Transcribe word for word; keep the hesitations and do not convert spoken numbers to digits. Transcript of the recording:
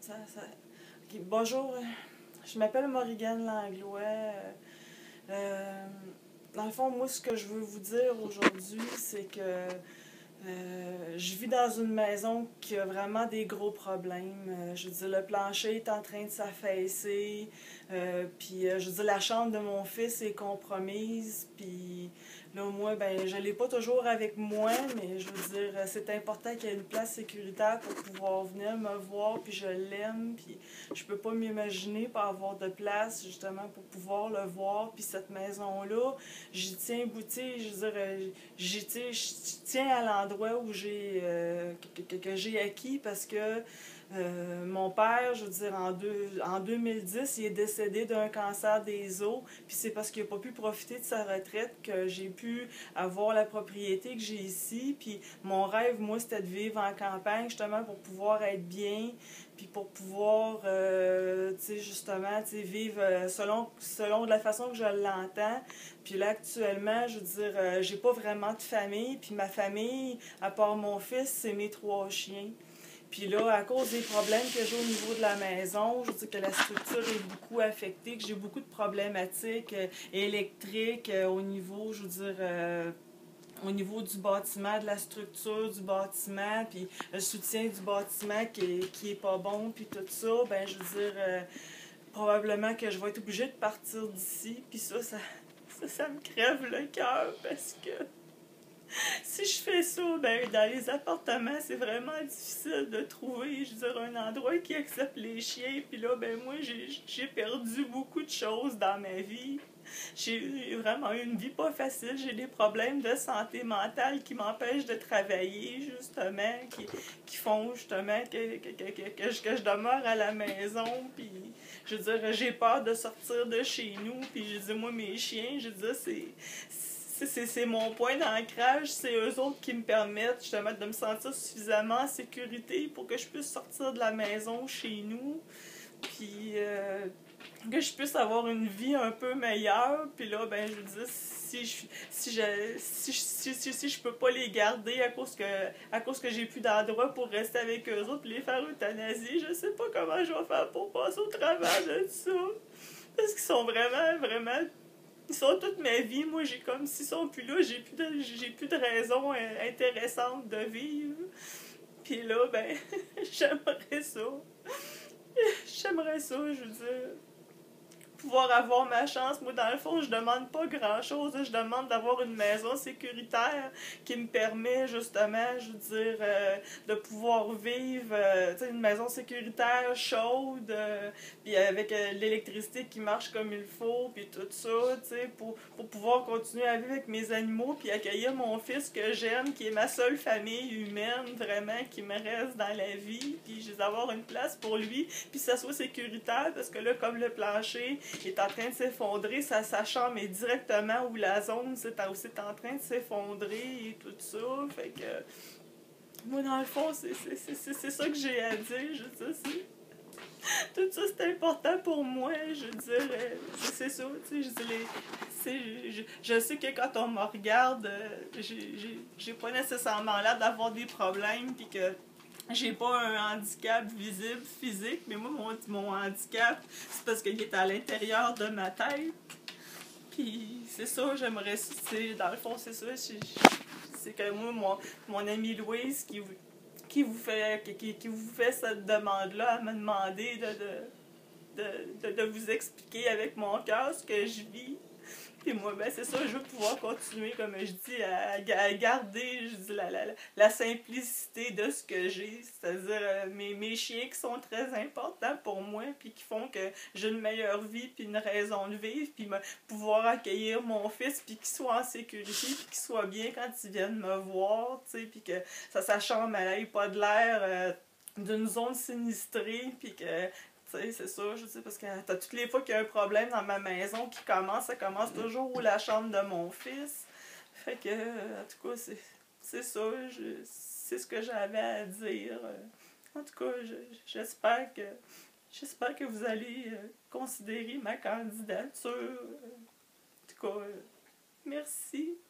ça, ça... Okay. Bonjour, je m'appelle Morrigan Langlois. Euh, euh, dans le fond, moi, ce que je veux vous dire aujourd'hui, c'est que euh, je vis dans une maison qui a vraiment des gros problèmes. Euh, je veux dire, le plancher est en train de s'affaisser. Euh, puis, euh, je veux dire, la chambre de mon fils est compromise. Puis, là, moi, ben, je l'ai pas toujours avec moi, mais je veux dire, c'est important qu'il y ait une place sécuritaire pour pouvoir venir me voir. Puis, je l'aime. Puis, je peux pas m'imaginer pas avoir de place, justement, pour pouvoir le voir. Puis, cette maison-là, j'y tiens, tu sais, je veux dire, j'y tiens, je tiens à l'endroit où j'ai euh, que, que, que j'ai acquis parce que euh, mon père, je veux dire, en, deux, en deux mille dix, il est décédé d'un cancer des os, puis c'est parce qu'il n'a pas pu profiter de sa retraite que j'ai pu avoir la propriété que j'ai ici, puis mon rêve, moi, c'était de vivre en campagne, justement, pour pouvoir être bien, puis pour pouvoir, euh, tu sais, justement, tu sais, vivre selon, selon de la façon que je l'entends. Puis là, actuellement, je veux dire, euh, j'ai pas vraiment de famille, puis ma famille, à part mon fils, c'est mes trois chiens. Puis là, à cause des problèmes que j'ai au niveau de la maison, je veux dire que la structure est beaucoup affectée, que j'ai beaucoup de problématiques euh, électriques euh, au niveau, je veux dire, euh, au niveau du bâtiment, de la structure du bâtiment, puis le soutien du bâtiment qui est, qui est pas bon, puis tout ça, ben je veux dire, euh, probablement que je vais être obligée de partir d'ici, puis ça, ça, ça, ça me crève le cœur, parce que si je fais ça, ben, dans les appartements, c'est vraiment difficile de trouver, je veux dire, un endroit qui accepte les chiens. Puis là, ben, moi, j'ai perdu beaucoup de choses dans ma vie. J'ai vraiment eu une vie pas facile. J'ai des problèmes de santé mentale qui m'empêchent de travailler, justement, qui, qui font, justement, que, que, que, que, que, je, que je demeure à la maison. Puis, je veux dire, j'ai peur de sortir de chez nous. Puis, je dis, moi, mes chiens, je dis, c'est... C'est mon point d'ancrage, c'est eux autres qui me permettent justement de me sentir suffisamment en sécurité pour que je puisse sortir de la maison chez nous, puis euh, que je puisse avoir une vie un peu meilleure. Puis là, ben je veux dire, si je si je si, si, si, si je peux pas les garder à cause que à cause que j'ai plus d'endroit pour rester avec eux autres, puis les faire euthanasier, je sais pas comment je vais faire pour passer au travers de ça. Parce qu'ils sont vraiment, vraiment... Ils sont toute ma vie. Moi, j'ai comme s'ils sont plus là, j'ai plus de j'ai plus de raison intéressante de vivre. Puis là, ben, j'aimerais ça. J'aimerais ça, je veux dire, pouvoir avoir ma chance. Moi, dans le fond, je demande pas grand-chose. Je demande d'avoir une maison sécuritaire qui me permet, justement, je veux dire, euh, de pouvoir vivre, euh, tu sais, une maison sécuritaire, chaude, euh, puis avec euh, l'électricité qui marche comme il faut, puis tout ça, tu sais, pour, pour pouvoir continuer à vivre avec mes animaux, puis accueillir mon fils que j'aime, qui est ma seule famille humaine, vraiment, qui me reste dans la vie, puis je veux avoir une place pour lui, puis ça soit sécuritaire, parce que là, comme le plancher est en train de s'effondrer, sa, sa chambre est directement où la zone c'est en, en train de s'effondrer et tout ça. Fait que moi, dans le fond, c'est ça que j'ai à dire. Je veux dire, tout ça, c'est important pour moi. Je veux dire, c'est ça. Tu sais, je, dis les, je, je sais que quand on me regarde, j'ai pas nécessairement l'air d'avoir des problèmes, puis que j'ai pas un handicap visible physique, mais moi, mon, mon handicap, c'est parce qu'il est à l'intérieur de ma tête. Puis c'est ça, j'aimerais, dans le fond, c'est ça. C'est que moi, mon, mon amie Louise, qui, qui, vous fait, qui, qui vous fait cette demande-là, elle m'a demandé de, de, de, de, de vous expliquer avec mon cœur ce que je vis. Puis moi, ben c'est ça, je veux pouvoir continuer, comme je dis, à, à garder, je dis, la, la, la simplicité de ce que j'ai, c'est-à-dire euh, mes, mes chiens qui sont très importants pour moi, puis qui font que j'ai une meilleure vie, puis une raison de vivre, puis me, pouvoir accueillir mon fils, puis qu'il soit en sécurité, puis qu'il soit bien quand ils viennent me voir, tu sais, puis que ça, sa chambre, elle n'aille pas de l'air euh, d'une zone sinistrée, puis que... Tu sais, c'est ça, je sais, parce que t'as toutes les fois qu'il y a un problème dans ma maison qui commence, ça commence toujours où la chambre de mon fils. Fait que, en tout cas, c'est ça, c'est ce que j'avais à dire. En tout cas, j'espère que j'espère que vous allez considérer ma candidature. En tout cas, merci.